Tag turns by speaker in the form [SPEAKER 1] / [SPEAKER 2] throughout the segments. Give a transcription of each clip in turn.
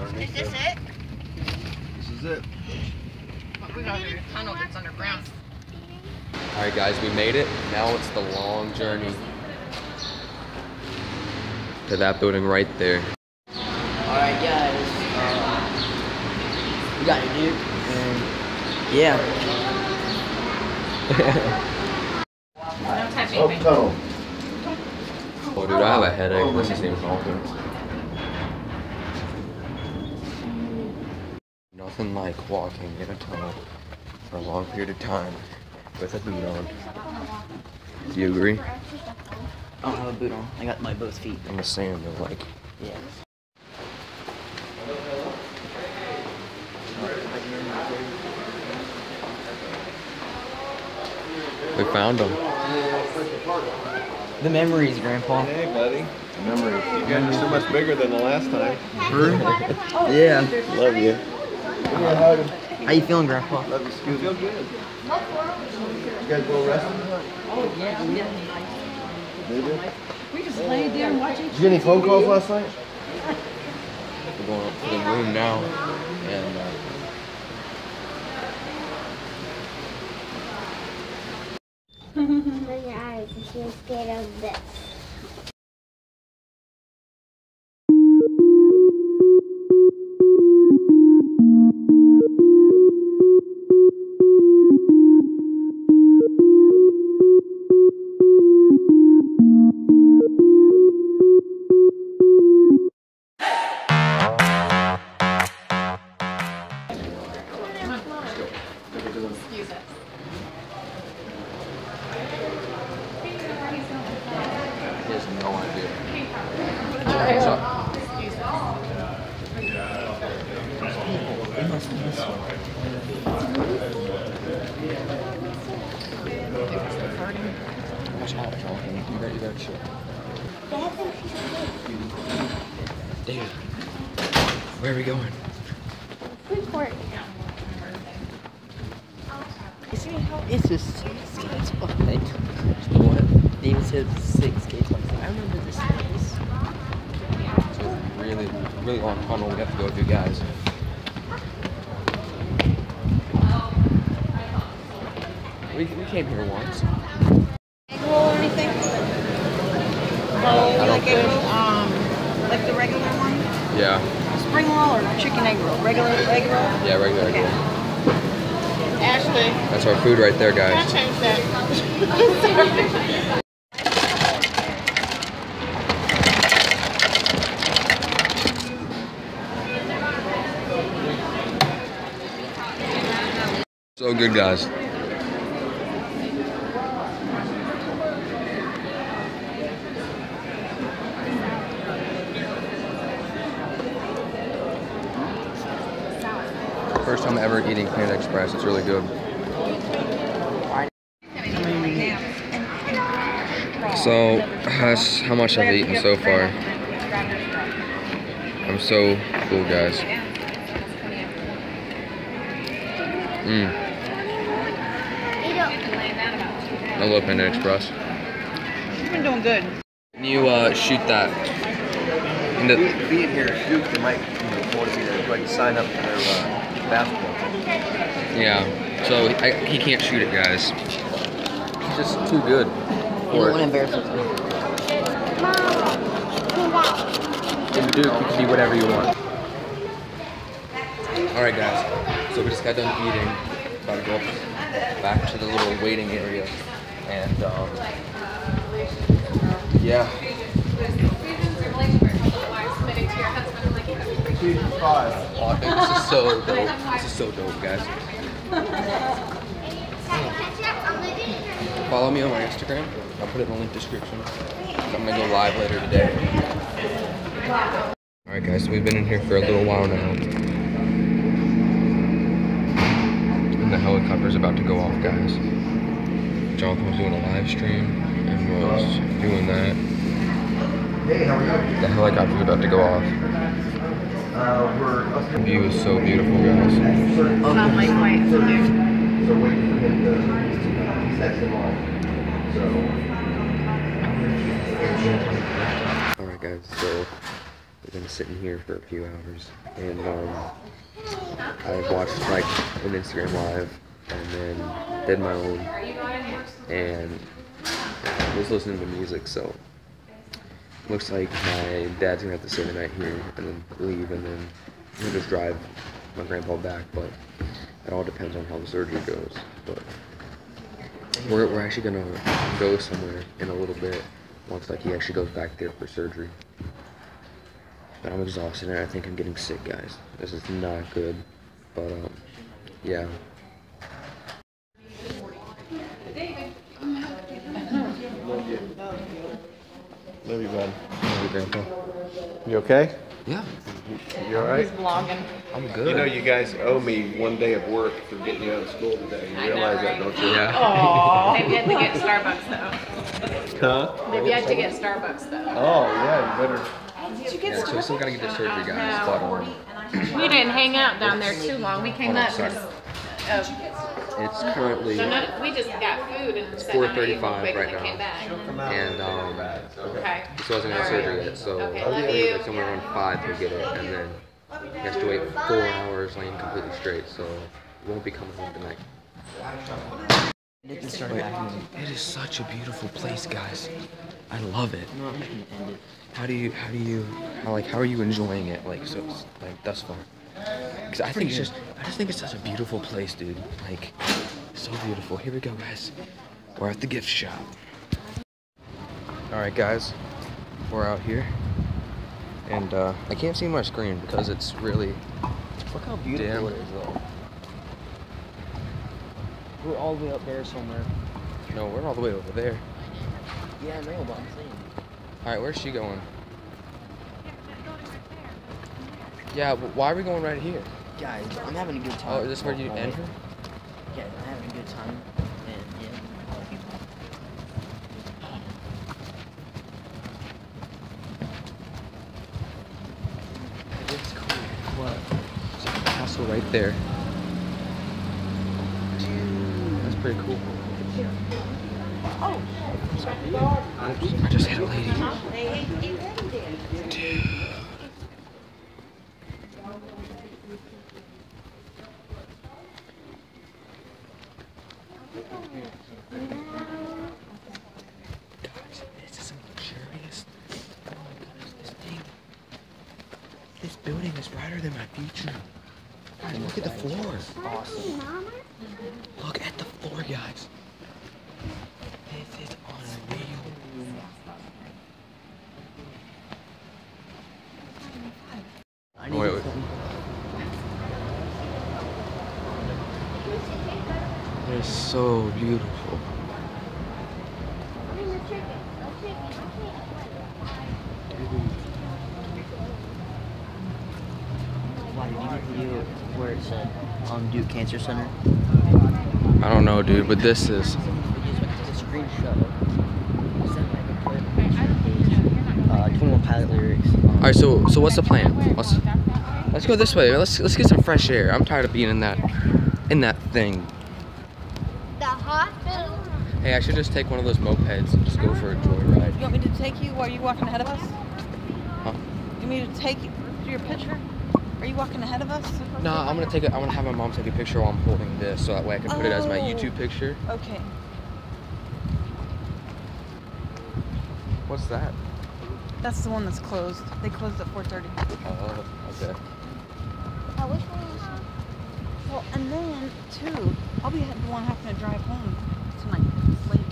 [SPEAKER 1] Is this it?
[SPEAKER 2] This is it.
[SPEAKER 1] We got a tunnel that's underground.
[SPEAKER 3] Alright guys, we made it. Now it's the long journey to that building right there.
[SPEAKER 4] Alright guys, we got a dude, and yeah.
[SPEAKER 3] Oh dude, I have a headache. This isn't even awful. Nothing like walking in a tunnel for a long period of time with a boot on. Do you agree?
[SPEAKER 4] I don't have a boot on. I got my both feet.
[SPEAKER 3] I'm just saying though, like.
[SPEAKER 4] Yeah.
[SPEAKER 3] We found them.
[SPEAKER 4] The memories, Grandpa.
[SPEAKER 2] Hey, buddy. The memories. You guys are so much bigger than the last time.
[SPEAKER 4] Yeah.
[SPEAKER 2] Love you.
[SPEAKER 4] How you feeling, Grandpa?
[SPEAKER 2] Love you, Scoot. Feel good. You guys well rested?
[SPEAKER 4] Oh, yeah, we did.
[SPEAKER 2] Did you?
[SPEAKER 1] We just laid there and watching.
[SPEAKER 2] Did you get any phone calls last night?
[SPEAKER 3] We're going up to the room now, and
[SPEAKER 5] Close your eyes if you're scared of this.
[SPEAKER 1] Excuse us.
[SPEAKER 3] he has no idea.
[SPEAKER 1] Excuse us.
[SPEAKER 4] It must be this one.
[SPEAKER 3] Watch out, Jonathan. You better chill. David, where are we going?
[SPEAKER 5] Food court.
[SPEAKER 4] It's a skate spot.
[SPEAKER 3] What?
[SPEAKER 4] David said 6 skate spots. I remember this place.
[SPEAKER 3] It's a really, really long tunnel we have to go through, guys. We came here once.
[SPEAKER 1] Egg roll or anything?
[SPEAKER 3] I don't
[SPEAKER 1] Like egg
[SPEAKER 3] think.
[SPEAKER 1] roll, like the regular one?
[SPEAKER 3] Yeah.
[SPEAKER 1] Spring roll or chicken egg roll? Regular egg roll?
[SPEAKER 3] Yeah, regular egg roll.
[SPEAKER 1] Ashley,
[SPEAKER 3] That's our food right there,
[SPEAKER 1] can I
[SPEAKER 3] guys.
[SPEAKER 1] change that?
[SPEAKER 3] So good, guys. First time ever eating Panda Express. It's really good. So that's how much I've eaten so far. I'm so full, guys. I love Panda Express.
[SPEAKER 1] You've been doing good.
[SPEAKER 3] Can you shoot that? In the
[SPEAKER 2] Being here at Duke, they might want me to go ahead and sign up for their basketball team.
[SPEAKER 3] yeah. So he can't shoot it, guys. He's just too good
[SPEAKER 4] You
[SPEAKER 3] for
[SPEAKER 4] don't want to
[SPEAKER 3] it.
[SPEAKER 4] embarrass us.
[SPEAKER 3] In Duke, you can be whatever you want. All right, guys. So we just got done eating. About to go back to the little waiting area, and yeah. Oh, this is so dope. This is so dope, guys. Follow me on my Instagram. I'll put it in the link description. I'm gonna go live later today. All right, guys. So we've been in here for a little while now. The helicopter's about to go off, guys. Jonathan was doing a live stream and was doing that. The helicopter's about to go off. The view is so beautiful, guys.
[SPEAKER 1] Not like white.
[SPEAKER 3] Alright, guys, so We're gonna sit in here for a few hours, and I watched like an Instagram live, and then did my own, and was listening to music. So looks like my dad's gonna have to stay the night here, and then leave, and then we'll just drive my grandpa back. But it all depends on how the surgery goes. But we're actually gonna go somewhere in a little bit once like he actually goes back there for surgery. But I'm exhausted and I think I'm getting sick, guys. This is not good. But yeah.
[SPEAKER 2] Love you, bud.
[SPEAKER 3] Love you, Grandpa.
[SPEAKER 2] You okay?
[SPEAKER 3] Yeah,
[SPEAKER 2] You all right?
[SPEAKER 1] He's vlogging.
[SPEAKER 3] I'm good.
[SPEAKER 2] You know, you guys owe me one day of work for getting you out of school today. You realize that, don't you?
[SPEAKER 3] Yeah.
[SPEAKER 1] Aww. Maybe you had to get Starbucks though.
[SPEAKER 2] Huh?
[SPEAKER 1] Maybe you had to get Starbucks though.
[SPEAKER 2] Oh, yeah, you better.
[SPEAKER 1] Did you get
[SPEAKER 3] Yeah, so we still gotta get the surgery, guys. But
[SPEAKER 1] We didn't hang out down there too long. We came up because
[SPEAKER 3] it's currently
[SPEAKER 1] we just got food and
[SPEAKER 3] it's
[SPEAKER 1] sat down and ate real
[SPEAKER 3] 4:35
[SPEAKER 1] quick
[SPEAKER 3] right
[SPEAKER 1] and then came back.
[SPEAKER 3] now, and
[SPEAKER 1] Okay.
[SPEAKER 3] he wasn't gonna surgery yet, so
[SPEAKER 1] Okay,
[SPEAKER 3] I'll
[SPEAKER 1] love
[SPEAKER 3] be
[SPEAKER 1] you.
[SPEAKER 3] like somewhere around 5 to get it, and then he has to wait 4 hours laying completely straight, so he won't be coming home tonight.
[SPEAKER 4] It started back in.
[SPEAKER 3] It is such a beautiful place, guys. I love it.
[SPEAKER 4] No, I'm just gonna end it.
[SPEAKER 3] How are you enjoying it, like, so, like, thus far? Because I just think it's such a beautiful place, dude. Like, so beautiful. Here we go, guys. We're at the gift shop. All right, guys, we're out here, and I can't see my screen because it's really
[SPEAKER 4] Look how beautiful
[SPEAKER 3] dim.
[SPEAKER 4] it is, though. We're all the way up there somewhere.
[SPEAKER 3] No, we're all the way over there.
[SPEAKER 4] Yeah, I know, but I'm saying.
[SPEAKER 3] All right, where's she going? Yeah, but why are we going right here?
[SPEAKER 4] Guys, I'm having a good time.
[SPEAKER 3] Oh, is this where you enter?
[SPEAKER 4] Yeah, I'm having a good time. And yeah.
[SPEAKER 3] It's cool. What? There's a castle right there. That's pretty cool. Oops, I just hit a lady. Dude. Guys, this is luxurious. Oh my gosh, this building is brighter than my future. Guys, look at the floor.
[SPEAKER 4] Awesome.
[SPEAKER 3] Look at the floor, guys. This is unreal.
[SPEAKER 4] I need
[SPEAKER 3] Wait,
[SPEAKER 4] to
[SPEAKER 3] wait.
[SPEAKER 4] film.
[SPEAKER 3] It's so beautiful.
[SPEAKER 4] Why did you get the video where it said Duke Cancer Center?
[SPEAKER 3] I don't know, dude, but this is.
[SPEAKER 4] It's a screenshot. Is that like a clip? Page. 21 Pilot lyrics.
[SPEAKER 3] All right, so what's the plan? Let's go this way. Let's get some fresh air. I'm tired of being in that thing.
[SPEAKER 5] The hospital.
[SPEAKER 3] Hey, I should just take one of those mopeds and just go for a joyride.
[SPEAKER 1] You want me to take you while you're walking ahead of us?
[SPEAKER 3] Huh?
[SPEAKER 1] You want me to take you to your picture? Are you walking ahead of us?
[SPEAKER 3] No, I'm gonna have my mom take a picture while I'm holding this, so that way I can put it as my YouTube picture.
[SPEAKER 1] Okay.
[SPEAKER 3] What's that?
[SPEAKER 1] That's the one that's closed. They closed at 4:30.
[SPEAKER 3] Oh, okay.
[SPEAKER 5] Which one is
[SPEAKER 1] Well, and then too, I'll be the one having to drive home tonight. It's late.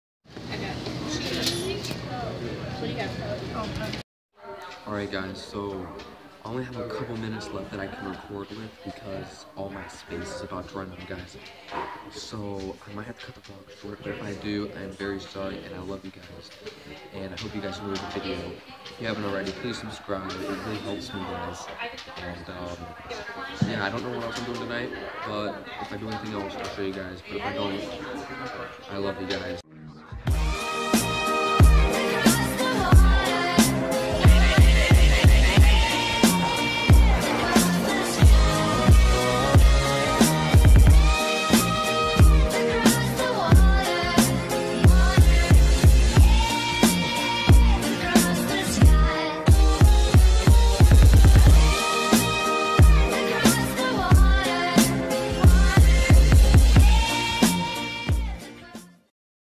[SPEAKER 3] All right, guys. So I only have a couple minutes left that I can record with because all my space is about to run out, guys. So I might have to cut the vlog short, but if I do, I'm very sorry, and I love you guys. And I hope you guys enjoyed the video. If you haven't already, please subscribe. It really helps me, guys. And yeah, I don't know what else I'm doing tonight, but if I do anything else, I'll show you guys. But if I don't, I love you guys.